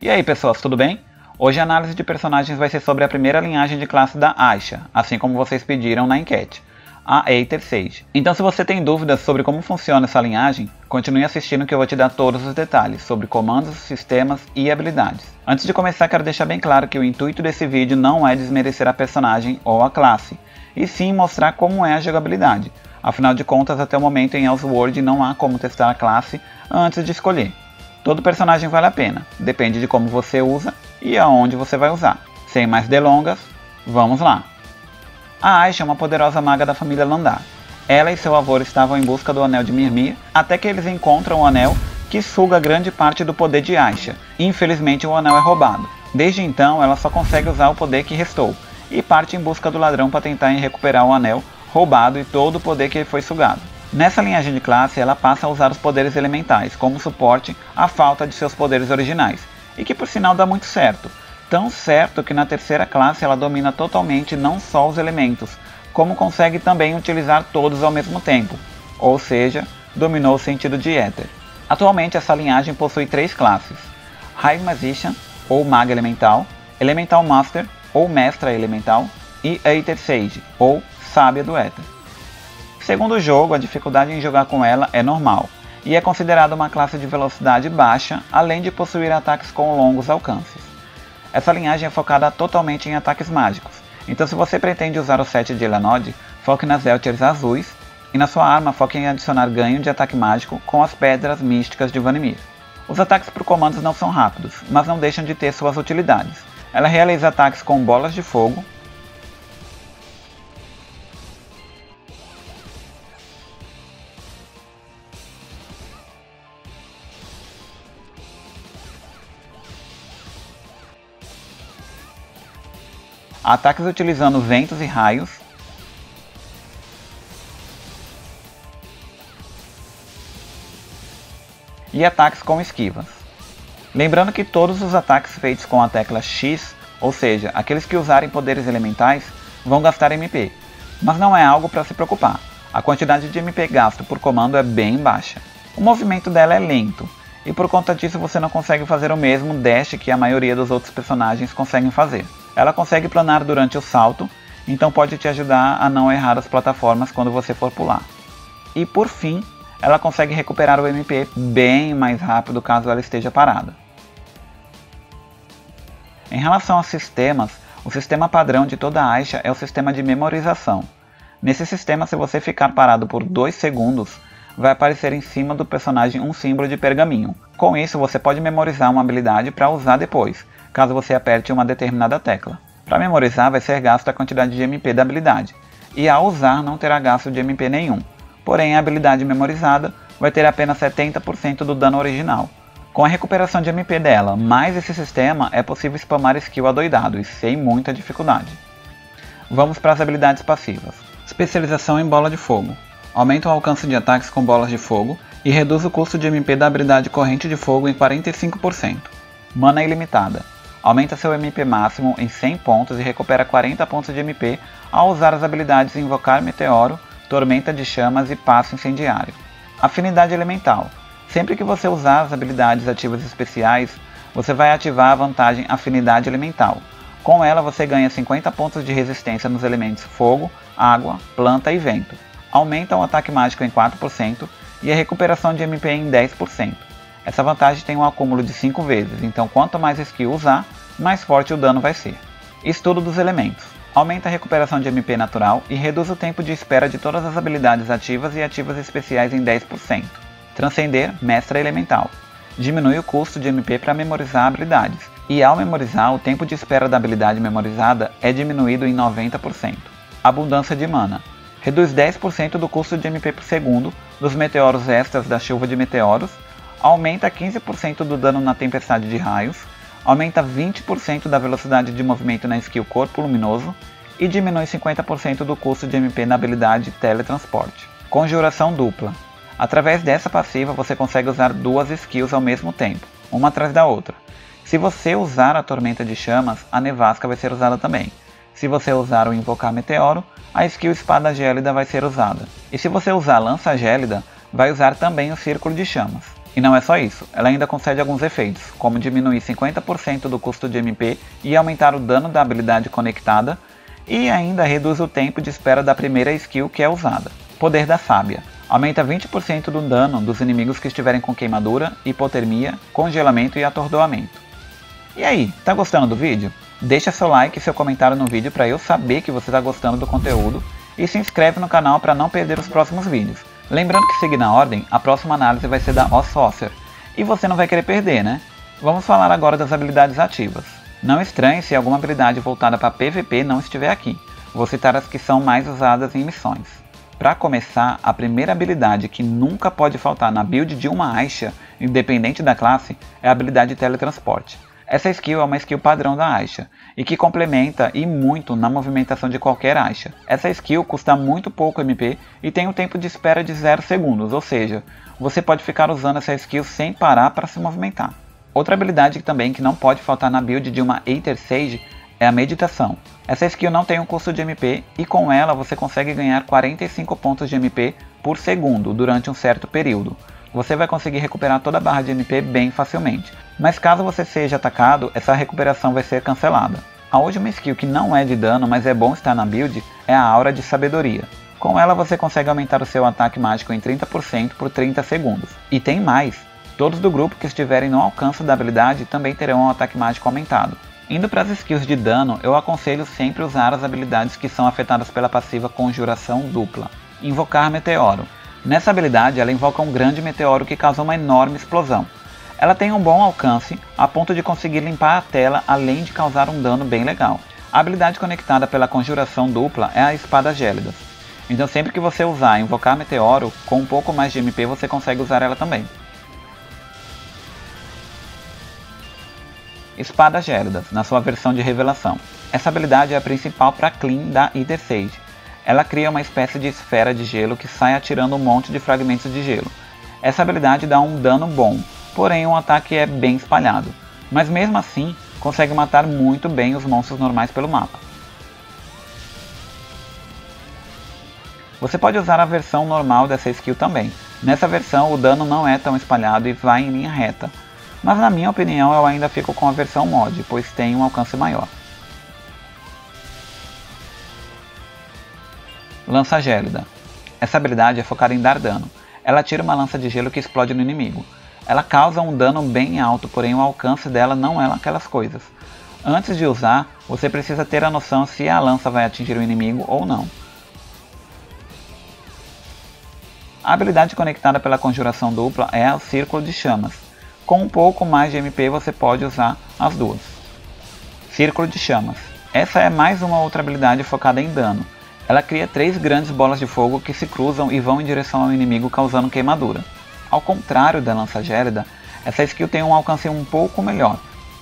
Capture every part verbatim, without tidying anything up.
E aí pessoas, tudo bem? Hoje a análise de personagens vai ser sobre a primeira linhagem de classe da Aisha, assim como vocês pediram na enquete, a Aether Sage. Então se você tem dúvidas sobre como funciona essa linhagem, continue assistindo que eu vou te dar todos os detalhes sobre comandos, sistemas e habilidades. Antes de começar, quero deixar bem claro que o intuito desse vídeo não é desmerecer a personagem ou a classe, e sim mostrar como é a jogabilidade. Afinal de contas, até o momento em Elsword não há como testar a classe antes de escolher. Todo personagem vale a pena, depende de como você usa e aonde você vai usar. Sem mais delongas, vamos lá! A Aisha é uma poderosa maga da família Landar. Ela e seu avô estavam em busca do Anel de Mimir, até que eles encontram o anel que suga grande parte do poder de Aisha. Infelizmente o anel é roubado. Desde então ela só consegue usar o poder que restou, e parte em busca do ladrão para tentar recuperar o anel roubado e todo o poder que foi sugado. Nessa linhagem de classe, ela passa a usar os poderes elementais como suporte à falta de seus poderes originais, e que por sinal dá muito certo. Tão certo que na terceira classe ela domina totalmente não só os elementos, como consegue também utilizar todos ao mesmo tempo, ou seja, dominou o sentido de Éter. Atualmente essa linhagem possui três classes: High Magician, ou Maga Elemental, Elemental Master, ou Mestra Elemental, e Aether Sage, ou Sábia do Éter. Segundo o jogo, a dificuldade em jogar com ela é normal, e é considerada uma classe de velocidade baixa, além de possuir ataques com longos alcances. Essa linhagem é focada totalmente em ataques mágicos, então se você pretende usar o set de Elanod, foque nas Eltiers azuis, e na sua arma foque em adicionar ganho de ataque mágico com as pedras místicas de Vanimir. Os ataques por comandos não são rápidos, mas não deixam de ter suas utilidades. Ela realiza ataques com bolas de fogo, ataques utilizando ventos e raios, e ataques com esquivas. Lembrando que todos os ataques feitos com a tecla X, ou seja, aqueles que usarem poderes elementais, vão gastar M P, mas não é algo para se preocupar. A quantidade de M P gasto por comando é bem baixa. O movimento dela é lento, e por conta disso você não consegue fazer o mesmo dash que a maioria dos outros personagens conseguem fazer. Ela consegue planar durante o salto, então pode te ajudar a não errar as plataformas quando você for pular. E por fim, ela consegue recuperar o M P bem mais rápido caso ela esteja parada. Em relação aos sistemas, o sistema padrão de toda a Aisha é o sistema de memorização. Nesse sistema, se você ficar parado por dois segundos, vai aparecer em cima do personagem um símbolo de pergaminho. Com isso, você pode memorizar uma habilidade para usar depois, caso você aperte uma determinada tecla. Para memorizar vai ser gasto a quantidade de M P da habilidade, e ao usar não terá gasto de M P nenhum, porém a habilidade memorizada vai ter apenas setenta por cento do dano original. Com a recuperação de M P dela, mais esse sistema, é possível spamar skill adoidado e sem muita dificuldade. Vamos para as habilidades passivas. Especialização em bola de fogo. Aumenta o alcance de ataques com bolas de fogo e reduz o custo de M P da habilidade corrente de fogo em quarenta e cinco por cento. Mana ilimitada. Aumenta seu M P máximo em cem pontos e recupera quarenta pontos de M P ao usar as habilidades Invocar Meteoro, Tormenta de Chamas e Passo Incendiário. Afinidade elemental. Sempre que você usar as habilidades ativas especiais, você vai ativar a vantagem Afinidade Elemental. Com ela você ganha cinquenta pontos de resistência nos elementos Fogo, Água, Planta e Vento. Aumenta o ataque mágico em quatro por cento e a recuperação de M P em dez por cento. Essa vantagem tem um acúmulo de cinco vezes, então quanto mais skill usar, mais forte o dano vai ser. Estudo dos elementos. Aumenta a recuperação de M P natural e reduz o tempo de espera de todas as habilidades ativas e ativas especiais em dez por cento. Transcender Mestra Elemental. Diminui o custo de M P para memorizar habilidades, e ao memorizar, o tempo de espera da habilidade memorizada é diminuído em noventa por cento. Abundância de mana. Reduz dez por cento do custo de M P por segundo dos meteoros extras da chuva de meteoros, aumenta quinze por cento do dano na tempestade de raios, aumenta vinte por cento da velocidade de movimento na skill Corpo Luminoso e diminui cinquenta por cento do custo de M P na habilidade Teletransporte. Conjuração dupla. Através dessa passiva você consegue usar duas skills ao mesmo tempo, uma atrás da outra. Se você usar a Tormenta de Chamas, a Nevasca vai ser usada também. Se você usar o Invocar Meteoro, a skill Espada Gélida vai ser usada. E se você usar Lança Gélida, vai usar também o Círculo de Chamas. E não é só isso, ela ainda concede alguns efeitos, como diminuir cinquenta por cento do custo de M P e aumentar o dano da habilidade conectada, e ainda reduz o tempo de espera da primeira skill que é usada. Poder da Sábia. Aumenta vinte por cento do dano dos inimigos que estiverem com queimadura, hipotermia, congelamento e atordoamento. E aí, tá gostando do vídeo? Deixa seu like e seu comentário no vídeo para eu saber que você está gostando do conteúdo, e se inscreve no canal para não perder os próximos vídeos. Lembrando que, seguir na ordem, a próxima análise vai ser da Oss-Sorcerer, e você não vai querer perder, né? Vamos falar agora das habilidades ativas. Não estranhe se alguma habilidade voltada para P V P não estiver aqui, vou citar as que são mais usadas em missões. Para começar, a primeira habilidade que nunca pode faltar na build de uma Aisha, independente da classe, é a habilidade Teletransporte. Essa skill é uma skill padrão da Aisha, e que complementa e muito na movimentação de qualquer Aisha. Essa skill custa muito pouco M P e tem um tempo de espera de zero segundos, ou seja, você pode ficar usando essa skill sem parar para se movimentar. Outra habilidade também que não pode faltar na build de uma Aether Sage é a Meditação. Essa skill não tem um custo de M P e com ela você consegue ganhar quarenta e cinco pontos de M P por segundo durante um certo período. Você vai conseguir recuperar toda a barra de M P bem facilmente, mas caso você seja atacado, essa recuperação vai ser cancelada. A última skill que não é de dano, mas é bom estar na build, é a Aura de Sabedoria. Com ela você consegue aumentar o seu ataque mágico em trinta por cento por trinta segundos. E tem mais! Todos do grupo que estiverem no alcance da habilidade também terão um ataque mágico aumentado. Indo para as skills de dano, eu aconselho sempre usar as habilidades que são afetadas pela passiva Conjuração Dupla. Invocar Meteoro. Nessa habilidade, ela invoca um grande meteoro que causa uma enorme explosão. Ela tem um bom alcance, a ponto de conseguir limpar a tela, além de causar um dano bem legal. A habilidade conectada pela Conjuração Dupla é a Espada Gélida. Então sempre que você usar Invocar Meteoro, com um pouco mais de M P você consegue usar ela também. Espada Gélida, na sua versão de revelação. Essa habilidade é a principal para Clean da Aether Sage. Ela cria uma espécie de esfera de gelo que sai atirando um monte de fragmentos de gelo. Essa habilidade dá um dano bom, porém o ataque é bem espalhado, mas mesmo assim consegue matar muito bem os monstros normais pelo mapa. Você pode usar a versão normal dessa skill também. Nessa versão o dano não é tão espalhado e vai em linha reta, mas na minha opinião eu ainda fico com a versão mod, pois tem um alcance maior. Lança Gélida. Essa habilidade é focada em dar dano. Ela tira uma lança de gelo que explode no inimigo. Ela causa um dano bem alto, porém o alcance dela não é aquelas coisas. Antes de usar, você precisa ter a noção se a lança vai atingir o inimigo ou não. A habilidade conectada pela Conjuração Dupla é o Círculo de Chamas. Com um pouco mais de M P você pode usar as duas. Círculo de Chamas. Essa é mais uma outra habilidade focada em dano. Ela cria três grandes bolas de fogo que se cruzam e vão em direção ao inimigo causando queimadura. Ao contrário da Lança Gélida, essa skill tem um alcance um pouco melhor.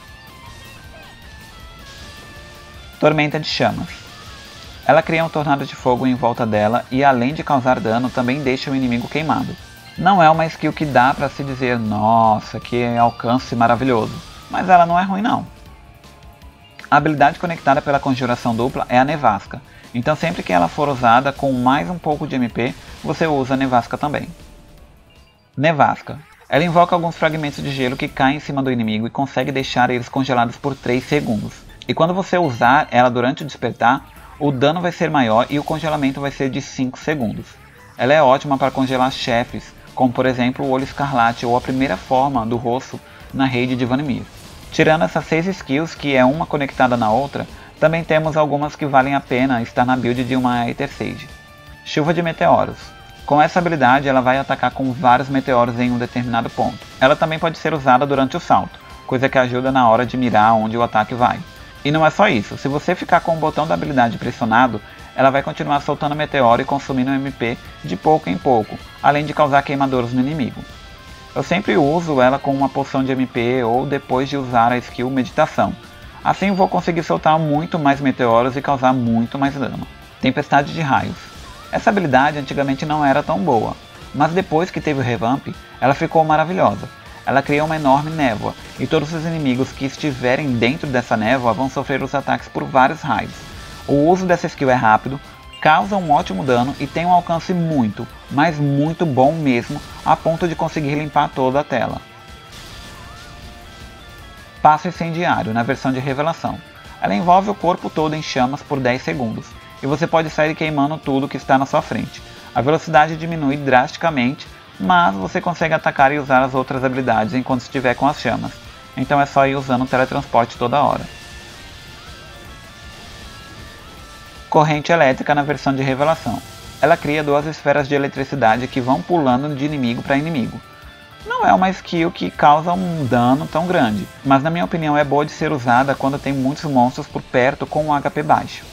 Tormenta de Chamas. Ela cria um tornado de fogo em volta dela e além de causar dano, também deixa o inimigo queimado. Não é uma skill que dá pra se dizer, nossa, que alcance maravilhoso, mas ela não é ruim não. A habilidade conectada pela Conjuração Dupla é a Nevasca, então sempre que ela for usada com mais um pouco de M P, você usa a Nevasca também. Nevasca. Ela invoca alguns fragmentos de gelo que caem em cima do inimigo e consegue deixar eles congelados por três segundos. E quando você usar ela durante o despertar, o dano vai ser maior e o congelamento vai ser de cinco segundos. Ela é ótima para congelar chefes, como por exemplo o Olho Escarlate ou a primeira forma do rosto na raid de Vanimir. Tirando essas seis skills, que é uma conectada na outra, também temos algumas que valem a pena estar na build de uma Aether Sage. Chuva de Meteoros. Com essa habilidade ela vai atacar com vários meteoros em um determinado ponto. Ela também pode ser usada durante o salto, coisa que ajuda na hora de mirar onde o ataque vai. E não é só isso, se você ficar com o botão da habilidade pressionado, ela vai continuar soltando meteoro e consumindo M P de pouco em pouco, além de causar queimaduras no inimigo. Eu sempre uso ela com uma poção de M P ou depois de usar a skill Meditação. Assim vou conseguir soltar muito mais meteoros e causar muito mais dano. Tempestade de Raios. Essa habilidade antigamente não era tão boa, mas depois que teve o revamp, ela ficou maravilhosa. Ela cria uma enorme névoa, e todos os inimigos que estiverem dentro dessa névoa vão sofrer os ataques por vários raios. O uso dessa skill é rápido, causa um ótimo dano e tem um alcance muito, mas muito bom mesmo, a ponto de conseguir limpar toda a tela. Passo Incendiário, na versão de revelação. Ela envolve o corpo todo em chamas por dez segundos, e você pode sair queimando tudo que está na sua frente. A velocidade diminui drasticamente, mas você consegue atacar e usar as outras habilidades enquanto estiver com as chamas, então é só ir usando o teletransporte toda hora. Corrente Elétrica na versão de revelação. Ela cria duas esferas de eletricidade que vão pulando de inimigo para inimigo. Não é uma skill que causa um dano tão grande, mas na minha opinião é boa de ser usada quando tem muitos monstros por perto com um H P baixo.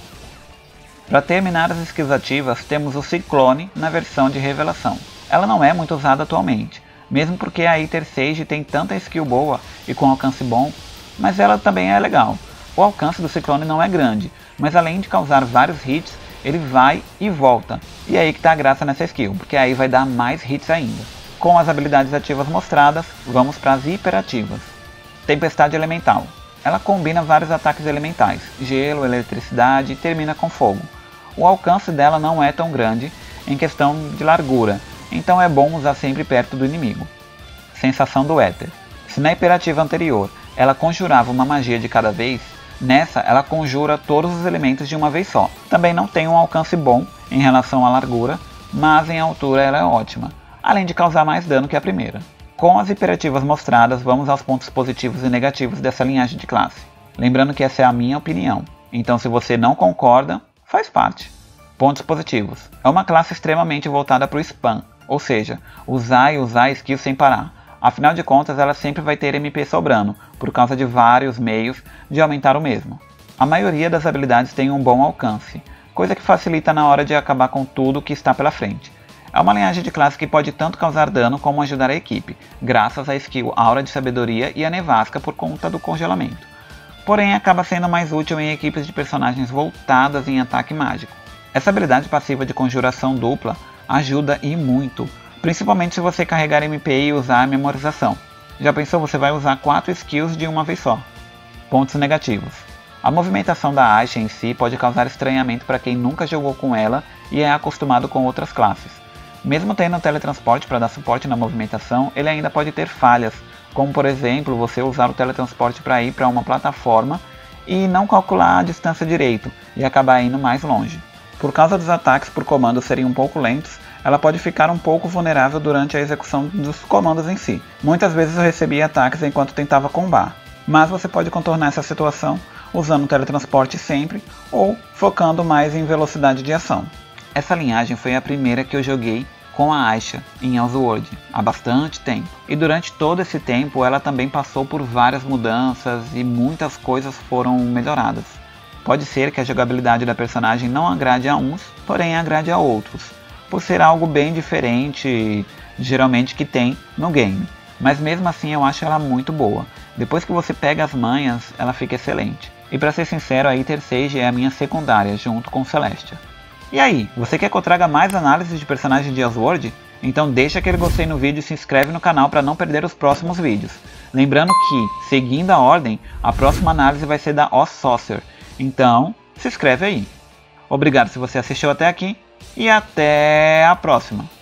Para terminar as skills ativas, temos o Ciclone na versão de revelação. Ela não é muito usada atualmente, mesmo porque a Aether Sage tem tanta skill boa e com alcance bom, mas ela também é legal. O alcance do Ciclone não é grande, mas além de causar vários hits, ele vai e volta. E é aí que tá a graça nessa skill, porque aí vai dar mais hits ainda. Com as habilidades ativas mostradas, vamos para as hiperativas. Tempestade Elemental. Ela combina vários ataques elementais, gelo, eletricidade e termina com fogo. O alcance dela não é tão grande em questão de largura, então é bom usar sempre perto do inimigo. Sensação do Éter. Se na hiperativa anterior ela conjurava uma magia de cada vez, nessa ela conjura todos os elementos de uma vez só. Também não tem um alcance bom em relação à largura, mas em altura ela é ótima, além de causar mais dano que a primeira. Com as hiperativas mostradas, vamos aos pontos positivos e negativos dessa linhagem de classe. Lembrando que essa é a minha opinião, então se você não concorda, faz parte. Pontos positivos. É uma classe extremamente voltada para o spam, ou seja, usar e usar skills sem parar. Afinal de contas, ela sempre vai ter M P sobrando, por causa de vários meios de aumentar o mesmo. A maioria das habilidades tem um bom alcance, coisa que facilita na hora de acabar com tudo que está pela frente. É uma linhagem de classe que pode tanto causar dano como ajudar a equipe, graças à skill Aura de Sabedoria e a Nevasca por conta do congelamento. Porém, acaba sendo mais útil em equipes de personagens voltadas em ataque mágico. Essa habilidade passiva de conjuração dupla ajuda e muito, principalmente se você carregar M P e usar a memorização. Já pensou, você vai usar quatro skills de uma vez só. Pontos negativos. A movimentação da Aisha em si pode causar estranhamento para quem nunca jogou com ela e é acostumado com outras classes. Mesmo tendo um teletransporte para dar suporte na movimentação, ele ainda pode ter falhas, como por exemplo você usar o teletransporte para ir para uma plataforma e não calcular a distância direito e acabar indo mais longe. Por causa dos ataques por comando serem um pouco lentos, ela pode ficar um pouco vulnerável durante a execução dos comandos em si. Muitas vezes eu recebia ataques enquanto tentava combar, mas você pode contornar essa situação usando o teletransporte sempre ou focando mais em velocidade de ação. Essa linhagem foi a primeira que eu joguei com a Aisha em Elsword há bastante tempo, e durante todo esse tempo ela também passou por várias mudanças e muitas coisas foram melhoradas. Pode ser que a jogabilidade da personagem não agrade a uns, porém agrade a outros, por ser algo bem diferente geralmente que tem no game, mas mesmo assim eu acho ela muito boa. Depois que você pega as manhas, ela fica excelente. E para ser sincero, a Aether Sage é a minha secundária junto com Celestia. E aí, você quer que eu traga mais análises de personagens de Elsword? Então deixa aquele gostei no vídeo e se inscreve no canal para não perder os próximos vídeos. Lembrando que, seguindo a ordem, a próxima análise vai ser da Oz Saucer. Então, se inscreve aí. Obrigado se você assistiu até aqui e até a próxima.